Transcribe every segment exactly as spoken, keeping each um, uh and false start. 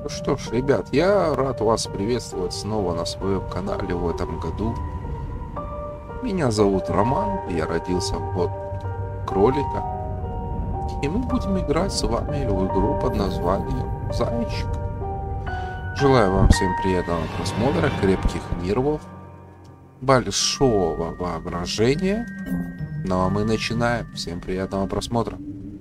Ну что ж, ребят, я рад вас приветствовать снова на своем канале в этом году. Меня зовут Роман, я родился под кролика. И мы будем играть с вами в игру под названием Зайчик. Желаю вам всем приятного просмотра, крепких нервов, большого воображения. Ну а мы начинаем. Всем приятного просмотра.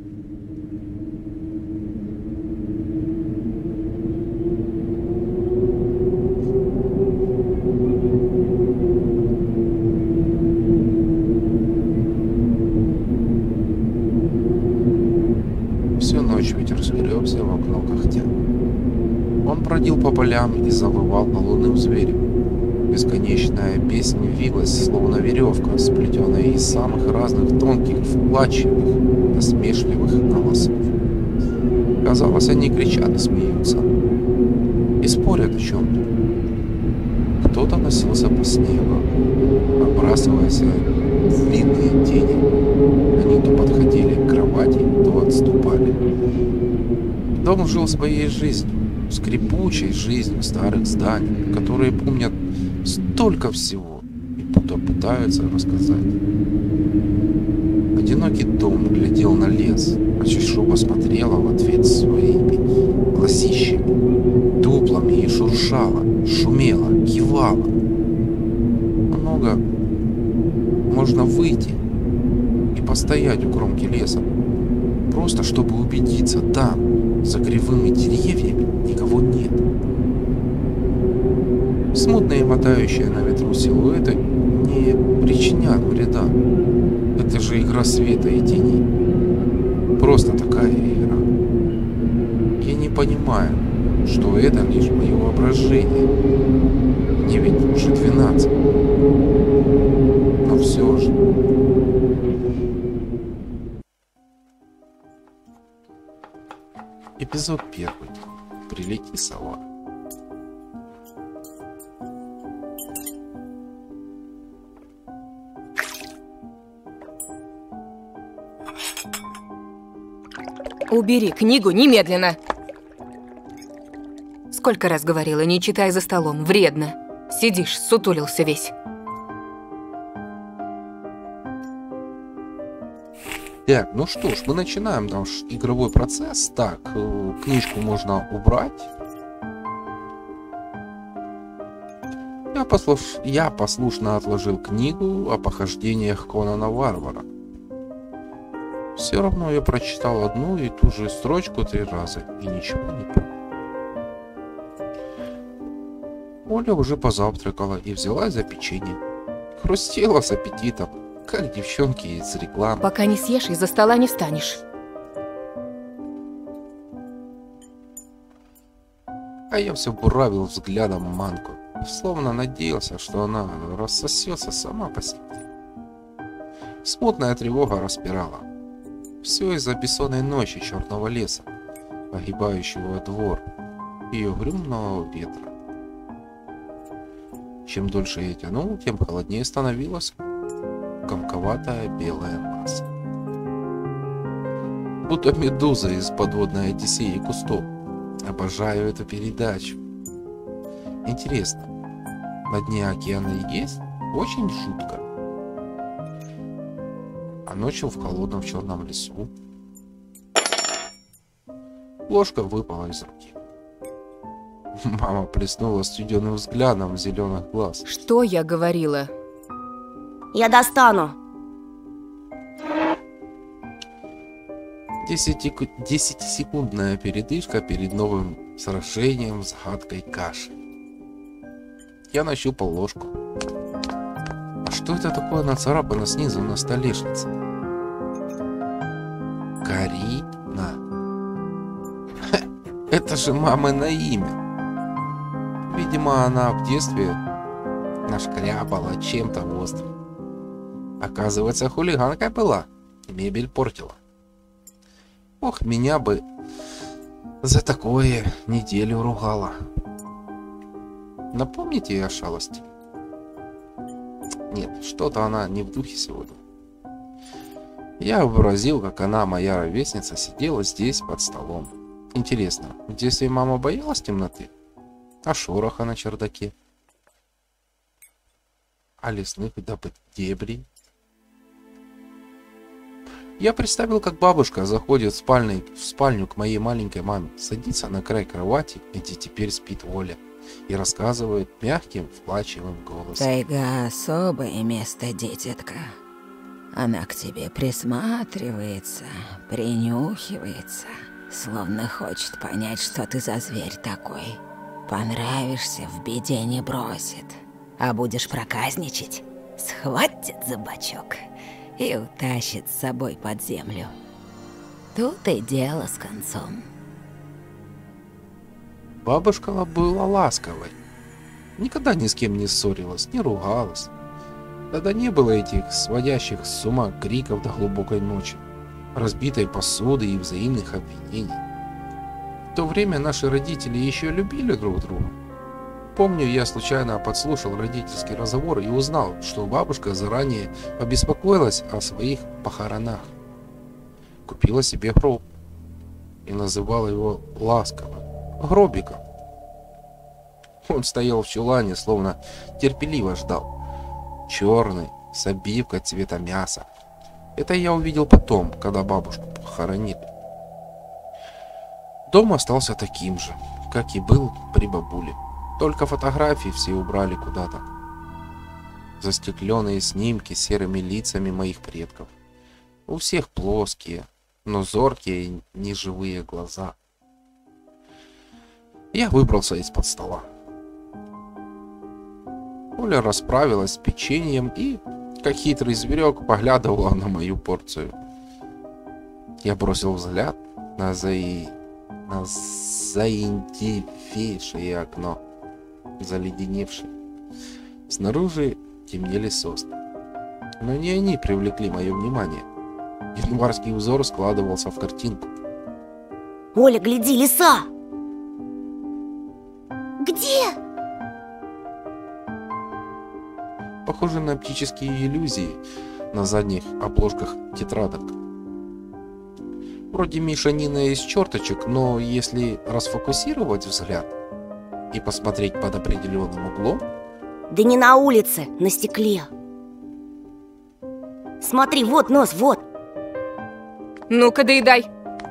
Всю ночь ветер скребся в окно когтя. Он бродил по полям и завывал лунным зверем. Бесконечная песня вилась, словно веревка, сплетенная из самых разных тонких, вплачивых, насмешливых голосов. Казалось, они кричат и смеются, и спорят о чем-то. Кто-то носился по снегу, отбрасываясь в длинные тени. Они то подходили к кровати, то отступали. Дом жил своей жизнью, скрипучей жизнью старых зданий, которые помнят столько всего и будто пытаются рассказать. Одинокий дом глядел на лес, а чащоба смотрела в ответ своими глазищами, дуплами и шуршала, шумела, кивала. Много можно выйти и постоять у кромки леса, просто чтобы убедиться, там, за кривыми деревьями, никого нет. Смутные мотающие на ветру силуэты не причинят вреда. Это же игра света и теней. Просто такая игра. Я не понимаю, что это лишь мое воображение. Мне ведь уже двенадцать. Но все же. Эпизод первый. Прилети, сова. Убери книгу немедленно. Сколько раз говорила, не читай за столом, вредно. Сидишь, сутулился весь. Так, ну что ж, мы начинаем наш игровой процесс. Так, книжку можно убрать. Я, послуш... Я послушно отложил книгу о похождениях Конана Варвара. Все равно я прочитал одну и ту же строчку три раза и ничего не понял. Оля уже позавтракала и взялась за печенье. Хрустела с аппетитом, как девчонки из рекламы. Пока не съешь, из-за стола не встанешь. А я все буравил взглядом Манку, словно надеялся, что она рассосется сама по себе. Смутная тревога распирала. Все из-за бессонной ночи черного леса, огибающего двор, и угрюмного ветра. Чем дольше я тянул, тем холоднее становилась комковатая белая масса. Будто медуза из подводной Одиссеи кустов. Обожаю эту передачу. Интересно, на дне океана есть? Очень жутко. А ночью в холодном черном лесу. Ложка выпала из руки. Мама плеснула студеным взглядом зеленых глаз. Что я говорила? Я достану. Десятисекундная передышка перед новым сражением с гадкой кашей. Я нащупал ложку. А что это такое нацарапано снизу на столешнице? Карина. Ха, это же мамино имя. Видимо, она в детстве нашкрябала чем-то острым. Оказывается, хулиганкой была, мебель портила. Ох, меня бы за такое неделю ругала. Напомните ей о шалости? Нет, что-то она не в духе сегодня. Я вообразил, как она, моя ровесница, сидела здесь под столом, Интересно, в детстве мама боялась темноты? А шороха на чердаке? А лесных дебрей? Я представил, как бабушка заходит в, спальный, в спальню к моей маленькой маме, садится на край кровати, где теперь спит Оля, и рассказывает мягким, вплачивым голосом. Тайга — особое место, дитятка. Она к тебе присматривается, принюхивается, словно хочет понять, что ты за зверь такой. Понравишься, в беде не бросит. А будешь проказничать, схватит за бочок и утащит с собой под землю. Тут и дело с концом. Бабушка была ласковой. Никогда ни с кем не ссорилась, не ругалась. Тогда не было этих сводящих с ума криков до глубокой ночи, разбитой посуды и взаимных обвинений. В то время наши родители еще любили друг друга. Помню, я случайно подслушал родительский разговор и узнал, что бабушка заранее побеспокоилась о своих похоронах. Купила себе гроб и называла его ласково гробиком. Он стоял в чулане, словно терпеливо ждал. Черный, с обивкой цвета мяса. Это я увидел потом, когда бабушку похоронили. Дом остался таким же, как и был при бабуле. Только фотографии все убрали куда-то. Застекленные снимки с серыми лицами моих предков. У всех плоские, но зоркие и неживые глаза. Я выбрался из-под стола. Оля расправилась с печеньем и, как хитрый зверек, поглядывала на мою порцию. Я бросил взгляд на, заи... на заиндевевшее окно, заледеневшее. Снаружи темнели сосны. Но не они привлекли мое внимание. Январский узор складывался в картинку. Оля, гляди, лиса! Где? Похоже на оптические иллюзии на задних обложках тетрадок. Вроде мешанина из черточек, но если расфокусировать взгляд и посмотреть под определенным углом... Да не на улице, на стекле. Смотри, вот нос, вот. Ну-ка, доедай.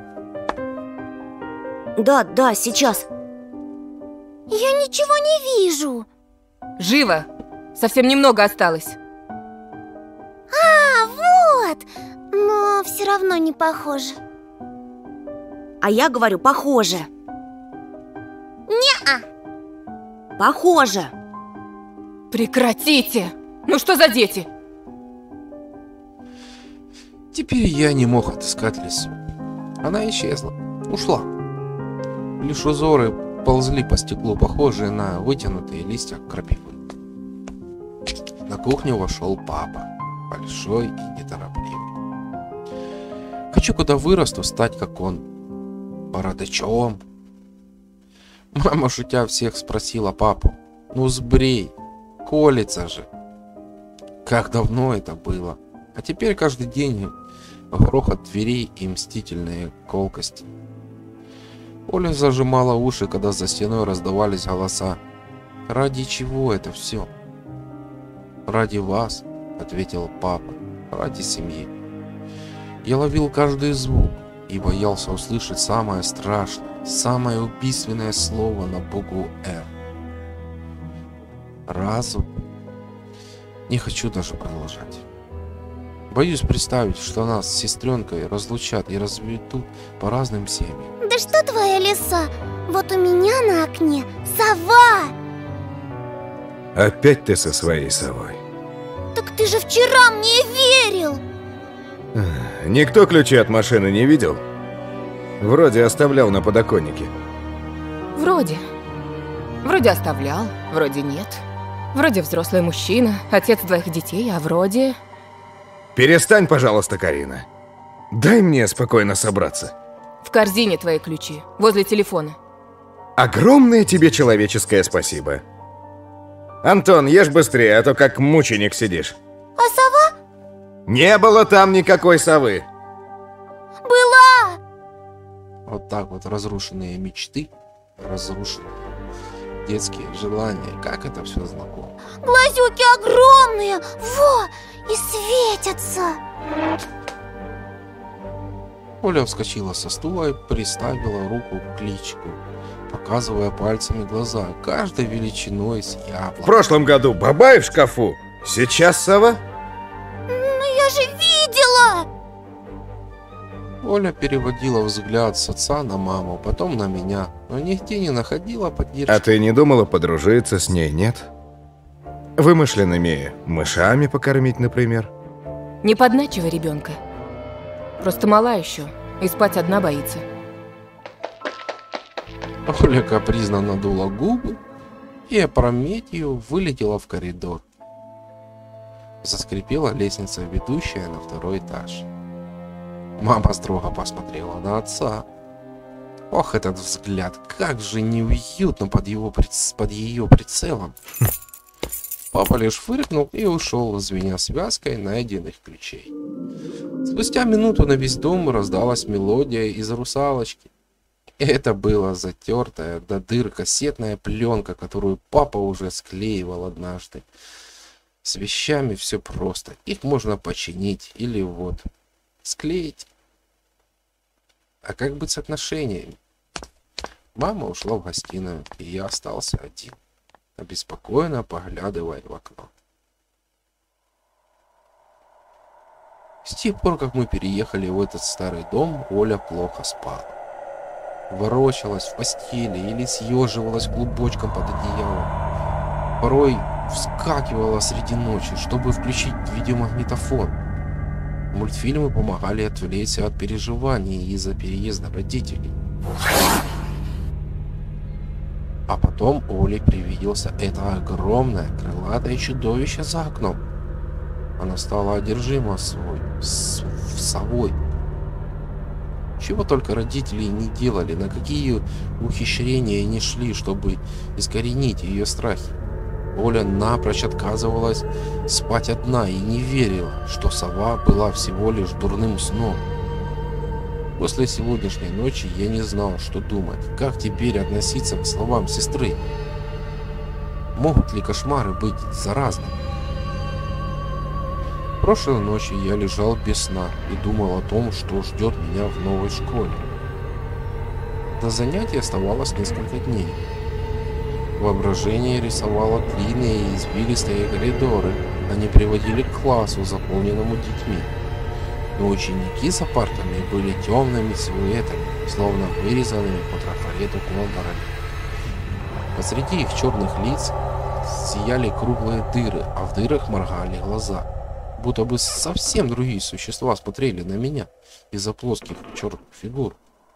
Да, да, сейчас. Я ничего не вижу. Живо! Совсем немного осталось. А, вот! Но все равно не похоже. А я говорю, похоже. Не-а. Похоже. Прекратите! Ну что за дети? Теперь я не мог отыскать лису. Она исчезла, ушла. Лишь узоры ползли по стеклу, похожие на вытянутые листья крапивы. На кухню вошел папа, большой и неторопливый. Хочу, когда вырасту, стать как он, бородачом. Мама, шутя, всех спросила папу: ну сбрей, колется же. Как давно это было. А теперь каждый день грохот дверей и мстительные колкости. Оля зажимала уши, когда за стеной раздавались голоса. Ради чего это все? Ради вас, ответил папа, ради семьи. Я ловил каждый звук и боялся услышать самое страшное, самое убийственное слово на букву «Р». Разум. Не хочу даже продолжать. Боюсь представить, что нас с сестренкой разлучат и разведут по разным семьям. Да что твоя лиса? Вот у меня на окне сова! Опять ты со своей совой. Так ты же вчера мне верил! Никто ключи от машины не видел? Вроде оставлял на подоконнике. Вроде. Вроде оставлял, вроде нет. Вроде взрослый мужчина, отец двоих детей, а вроде... Перестань, пожалуйста, Карина. Дай мне спокойно собраться. В корзине твои ключи, возле телефона. Огромное тебе человеческое спасибо. Антон, ешь быстрее, а то как мученик сидишь. А сова? Не было там никакой совы. Была! Вот так вот разрушенные мечты, разрушенные детские желания. Как это все знакомо. Глазюки огромные, во, и светятся. Оля вскочила со стула и приставила руку к личику, показывая пальцами глаза, каждой величиной с В яблоко. прошлом году Бабай в шкафу, сейчас сова. Но я же видела. Оля переводила взгляд с отца на маму, потом на меня, но нигде не находила поддержки. А ты не думала подружиться с ней, нет? Вымышленными мышами покормить, например? Не подначивай ребенка. Просто мала еще, и спать одна боится. Оля капризно надула губы и опрометью вылетела в коридор. Заскрипела лестница, ведущая на второй этаж. Мама строго посмотрела на отца. Ох, этот взгляд, как же неуютно под, его приц... под ее прицелом. Папа лишь фыркнул и ушел, звеня связкой найденных ключей. Спустя минуту на весь дом раздалась мелодия из «Русалочки». Это была затертая до дыр кассетная пленка, которую папа уже склеивал однажды. С вещами все просто. Их можно починить или вот склеить. А как быть с отношениями? Мама ушла в гостиную, и я остался один, обеспокоенно поглядывая в окно. С тех пор, как мы переехали в этот старый дом, Оля плохо спала. Ворочалась в постели или съеживалась клубочком под одеялом. Порой вскакивала среди ночи, чтобы включить видеомагнитофон. Мультфильмы помогали отвлечься от переживаний из-за переезда родителей. А потом Оле привиделся это огромное крылатое чудовище за окном. Она стала одержима свой, с, совой. Чего только родители не делали, на какие ухищрения не шли, чтобы искоренить ее страхи. Оля напрочь отказывалась спать одна и не верила, что сова была всего лишь дурным сном. После сегодняшней ночи я не знал, что думать, как теперь относиться к словам сестры. Могут ли кошмары быть заразными? Прошлой ночью я лежал без сна и думал о том, что ждет меня в новой школе. До занятий оставалось несколько дней. Воображение рисовало длинные и извилистые коридоры. Они приводили к классу, заполненному детьми. Но ученики за партами были темными силуэтами, словно вырезанными по трафарету кломбарами. Посреди их черных лиц сияли круглые дыры, а в дырах моргали глаза. Будто бы совсем другие существа смотрели на меня из-за плоских черных фигур.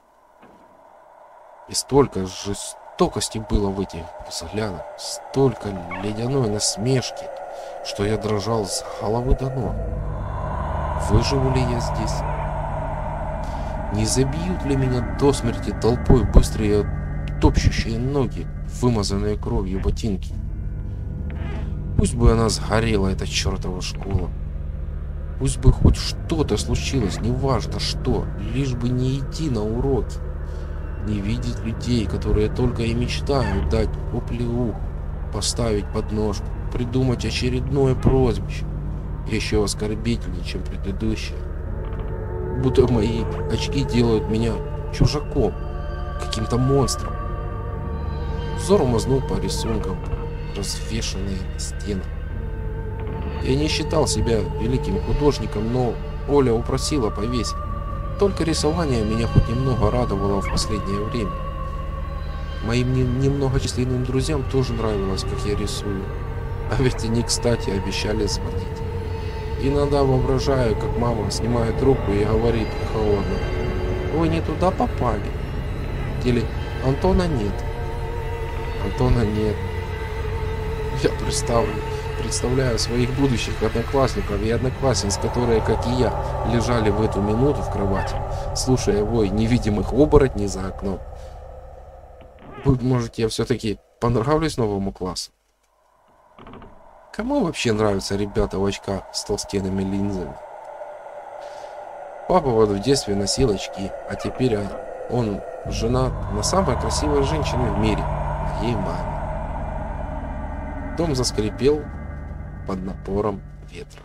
И столько жестокости было в этих взглядах, столько ледяной насмешки, что я дрожал с головы до ног. Выживу ли я здесь? Не забьют ли меня до смерти толпой быстрые топчущие ноги, вымазанные кровью ботинки? Пусть бы она сгорела, эта чертова школа. Пусть бы хоть что-то случилось, неважно что, лишь бы не идти на уроки, не видеть людей, которые только и мечтают дать оплеуху, поставить подножку, придумать очередное прозвище, еще оскорбительнее, чем предыдущее. Будто мои очки делают меня чужаком, каким-то монстром. Взор мазнул по рисункам, развешанные на стенах. Я не считал себя великим художником, но Оля упросила повесить. Только рисование меня хоть немного радовало в последнее время. Моим не, немногочисленным друзьям тоже нравилось, как я рисую. А ведь они, кстати, обещали сводить. Иногда воображаю, как мама снимает руку и говорит холодно: «Вы не туда попали». Или «Антона нет». Антона нет. Я представлю. Представляю своих будущих одноклассников и одноклассниц, которые, как и я, лежали в эту минуту в кровати, слушая вой невидимых оборотней за окном. Вы, может, я все-таки понравлюсь новому классу? Кому вообще нравятся ребята в очках с толстенными линзами? Папа вот в детстве носил очки, а теперь Он женат на самой красивой женщине в мире, моей маме. Дом заскрипел под напором ветра.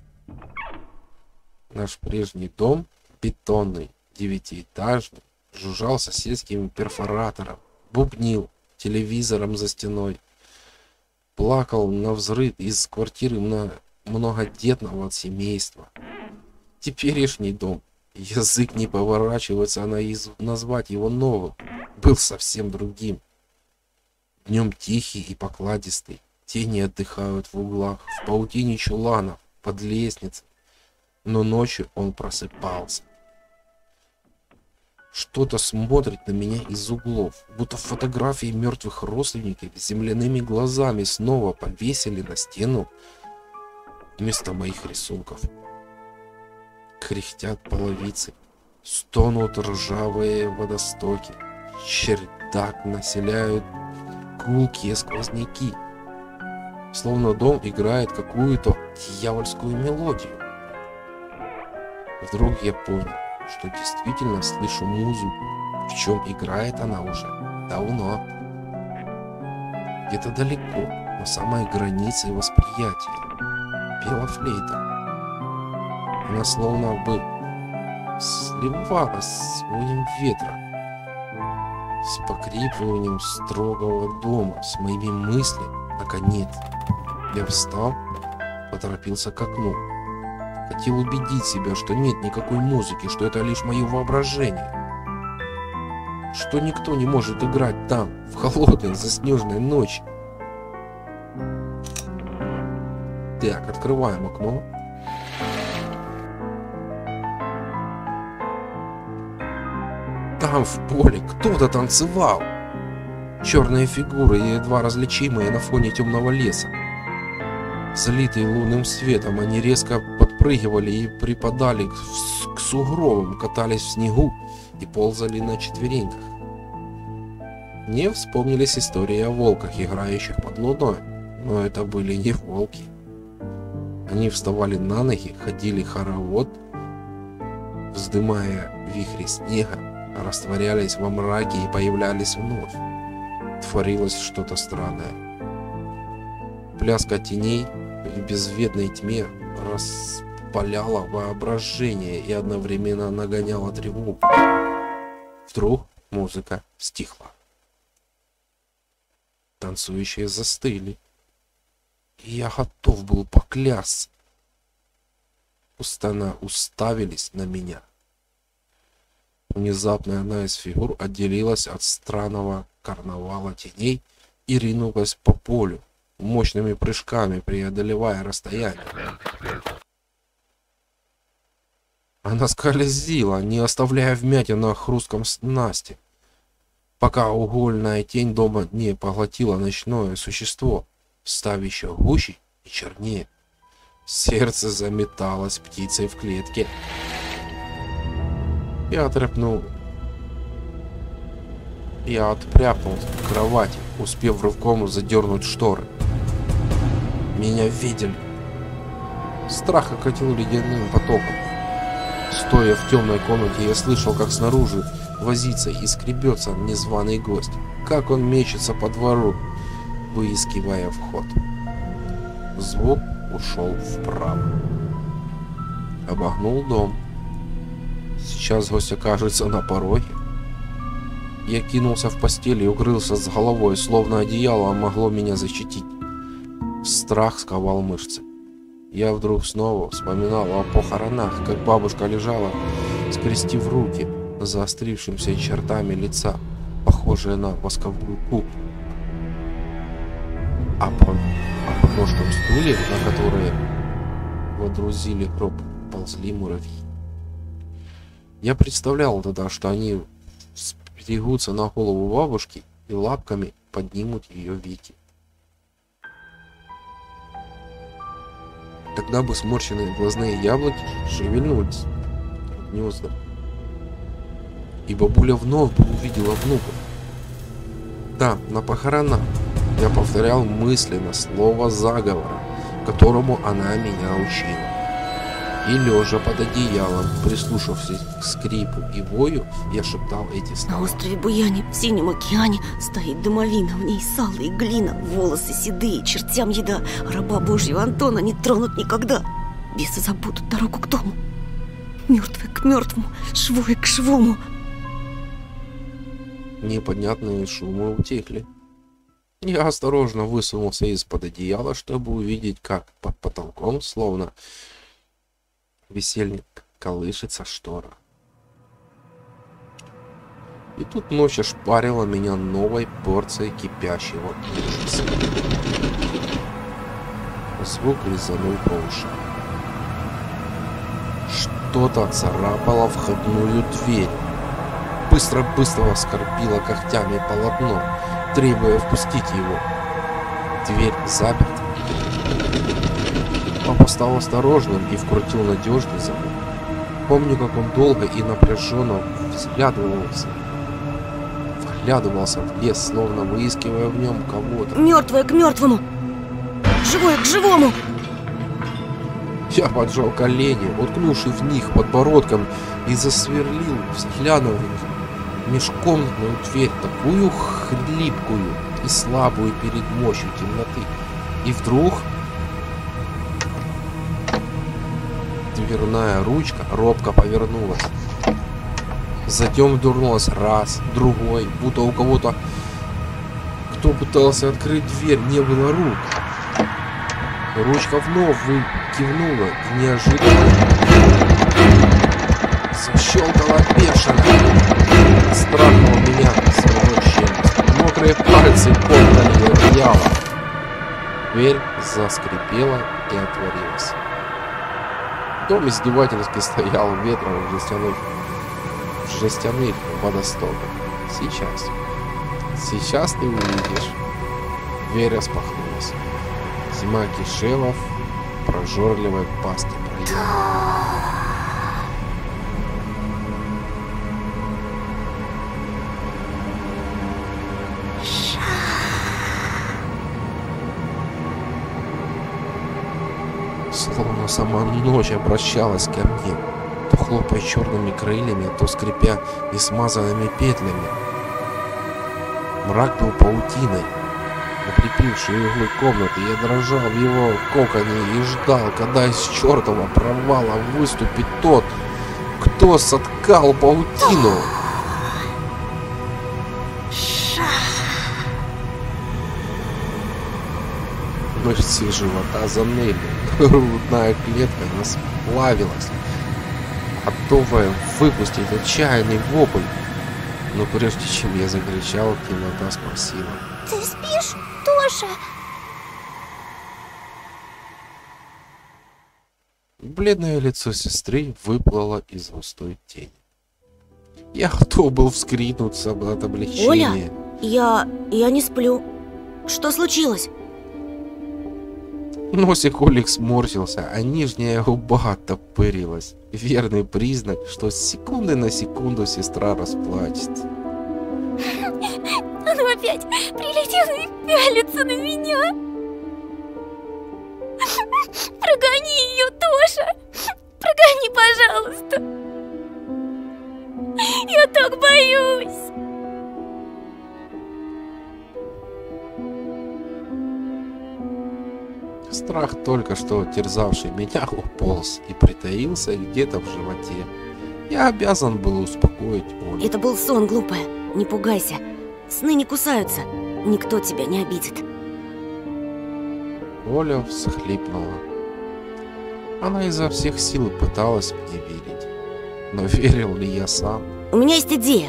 Наш прежний дом, бетонный, девятиэтажный, жужжал соседским перфоратором, бубнил телевизором за стеной, плакал навзрыд из квартиры на многодетного семейства. Теперешний дом, язык не поворачивается назвать его новым, был совсем другим. Днем тихий и покладистый, тени отдыхают в углах, в паутине чуланов, под лестницей, но ночью он просыпался. Что-то смотрит на меня из углов, будто фотографии мертвых родственников земляными глазами снова повесили на стену вместо моих рисунков. Кряхтят половицы, стонут ржавые водостоки, чердак населяют гулкие сквозняки, словно дом играет какую-то дьявольскую мелодию. Вдруг я понял, что действительно слышу музыку, причем играет она уже давно. Где-то далеко, на самой границе восприятия, пела флейта. Она словно бы сливалась с воем ветра, с покрипыванием строгого дома, с моими мыслями. Наконец, я встал, поторопился к окну. Хотел убедить себя, что нет никакой музыки, что это лишь мое воображение, что никто не может играть там, в холодной заснеженной ночи. Так, открываем окно. Там в поле кто-то танцевал. Черные фигуры, едва различимые на фоне темного леса. Залитые лунным светом, они резко подпрыгивали и припадали к, к сугробам, катались в снегу и ползали на четвереньках. Мне вспомнились истории о волках, играющих под луной, но это были не волки. Они вставали на ноги, ходили хоровод, вздымая вихри снега, растворялись во мраке и появлялись вновь. Творилось что-то странное. Пляска теней в безведной тьме распаляла воображение и одновременно нагоняла тревогу. Вдруг музыка стихла. Танцующие застыли. И я готов был поклясться. Пустано уставились на меня. Внезапно одна из фигур отделилась от странного карнавала теней и ринулась по полю, мощными прыжками преодолевая расстояние. Она скользила, не оставляя вмятин на хрустком снасти, пока угольная тень дома не поглотила ночное существо, став еще гуще и чернее. Сердце заметалось птицей в клетке. Я отряпнул. Я отпряпнул к кровати, успев рывком задернуть шторы. Меня видели. Страх окатил ледяным потоком. Стоя в темной комнате, я слышал, как снаружи возится и скребется незваный гость, как он мечется по двору, выискивая вход. Звук ушел вправо. Обогнул дом. Сейчас гость окажется на пороге. Я кинулся в постель и укрылся с головой, словно одеяло могло меня защитить. Страх сковал мышцы. Я вдруг снова вспоминал о похоронах, как бабушка лежала, скрестив руки, заострившимися чертами лица, похожие на восковую куклу. А по, а по ножкам стульев, на которые водрузили гроб, ползли муравьи. Я представлял тогда, что они сберегутся на голову бабушки и лапками поднимут ее веки. Тогда бы сморщенные глазные яблоки шевельнулись гнезда, и бабуля вновь бы увидела внуков. Да, на похоронах я повторял мысленно слово заговора, которому она меня учила. И лежа под одеялом, прислушавшись к скрипу и вою, я шептал эти слова. На острове Буяне, в синем океане, стоит домовина, в ней сало и глина, волосы седые, чертям еда, раба Божьего Антона не тронут никогда. Бесы забудут дорогу к дому, мертвый к мертвому, живой к живому. Непонятные шумы утихли. Я осторожно высунулся из-под одеяла, чтобы увидеть, как под потолком, словно весельник, колышется штора. И тут ночь ошпарила меня новой порцией кипящего ужаса. Звук резанул по ушам. Что-то царапало входную дверь. Быстро-быстро оскорбило когтями полотно, требуя впустить его. Дверь заперта. Папа стал осторожным и вкрутил надежный замок. Помню, как он долго и напряженно взглядывался. Вглядывался в лес, словно выискивая в нем кого-то. Мертвое к мертвому, живое к живому. Я поджал колени, уткнувшись в них подбородком, и засверлил взглядом в межкомнатную дверь, такую хлипкую и слабую перед мощью темноты. И вдруг дверная ручка робко повернулась. Затем дернулась раз, другой, будто у кого-то, кто пытался открыть дверь, не было рук. Ручка вновь кивнула и неожиданно защелкала бешено. Страхнула меня самого челюсть. Мокрые пальцы подняли одеяло. Дверь заскрипела и отворилась. Дом издевательски стоял ветром в жестяных, в жестяных водостоках. Сейчас. Сейчас ты увидишь. Дверь распахнулась. Зима кишела в прожорливой пасти проема. Словно сама ночь обращалась ко мне, то хлопая черными крыльями, то скрипя несмазанными петлями. Мрак был паутиной, укрепивший углы комнаты. Я дрожал в его коконе и ждал, когда из чертова провала выступит тот, кто соткал паутину. Мышцы живота заныли, грудная клетка расплавилась, готовая выпустить отчаянный вопль. Но прежде чем я закричал, темнота спросила: Ты спишь, Тоша? Бледное лицо сестры выплыло из густой тени. Я готов был вскрикнуть от облегчения. Оля, я... я не сплю. Что случилось? Носик Олик сморщился, а нижняя губа оттопырилась. Верный признак, что с секунды на секунду сестра расплачется. Она опять прилетела и пялится на меня. Прогони ее, Тоша. Прогони, пожалуйста. Я так боюсь. Страх, только что терзавший меня, уполз и притаился где-то в животе. Я обязан был успокоить Олю. Это был сон, глупая. Не пугайся. Сны не кусаются. Никто тебя не обидит. Оля всхлипнула. Она изо всех сил пыталась мне верить. Но верил ли я сам? У меня есть идея.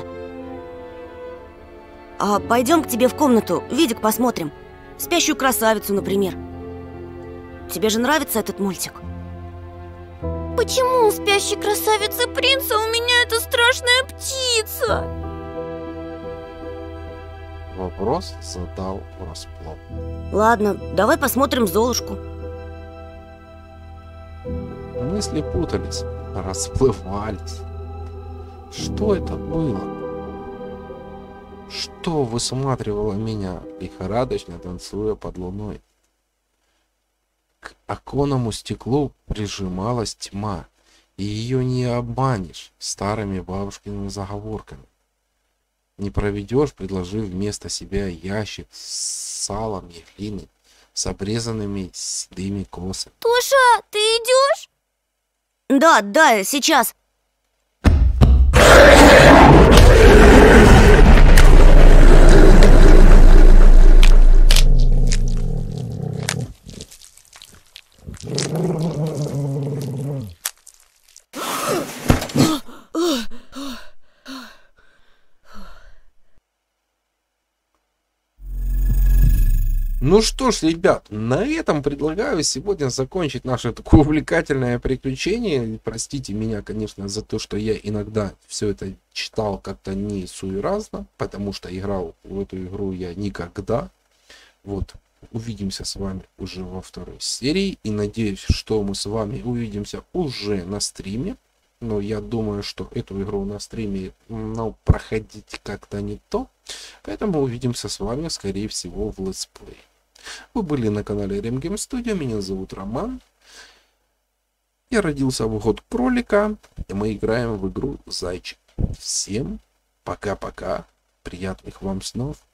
А пойдем к тебе в комнату, видик посмотрим. Спящую красавицу, например. Тебе же нравится этот мультик? Почему у спящей красавицы принца у меня эта страшная птица? Вопрос задал врасплох. Ладно, давай посмотрим Золушку. Мысли путались, расплывались. Что это было? Что высматривало меня, лихорадочно танцуя под луной? К оконному стеклу прижималась тьма, и ее не обманешь старыми бабушкиными заговорками. Не проведешь, предложив вместо себя ящик с салом и глиной, с обрезанными седыми косами. Тоша, ты идешь? Да, да, сейчас. Ну что ж, ребят, на этом предлагаю сегодня закончить наше такое увлекательное приключение. Простите меня, конечно, за то, что я иногда все это читал как-то не суеразно, потому что играл в эту игру я никогда. Вот, увидимся с вами уже во второй серии, и надеюсь, что мы с вами увидимся уже на стриме. Но я думаю, что эту игру на стриме, ну, проходить как-то не то. Поэтому увидимся с вами, скорее всего, в летсплее. Вы были на канале Ремгейм Студио, меня зовут Роман. Я родился в год кролика, и мы играем в игру Зайчик. Всем пока-пока, приятных вам снов.